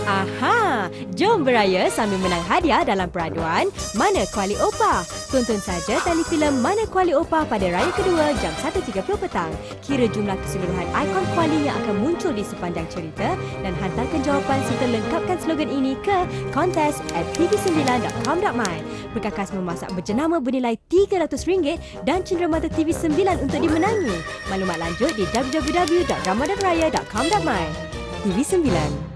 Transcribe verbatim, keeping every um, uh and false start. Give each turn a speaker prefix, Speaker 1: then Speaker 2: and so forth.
Speaker 1: Aha, jom beraya sambil menang hadiah dalam peraduan Mana Kuali Opah. Tonton saja telefilm Mana Kuali Opah pada Raya Kedua jam satu tiga puluh petang. Kira jumlah keseluruhan ikon Kuali yang akan muncul di sepanjang cerita dan hantarkan jawapan serta lengkapkan slogan ini ke contest at t v sembilan dot com dot my. Berkakas memasak berjenama bernilai tiga ratus ringgit dan cenderamata T V sembilan untuk dimenangi. Maklumat lanjut di w w w dot ramadan raya dot com dot my. T V sembilan.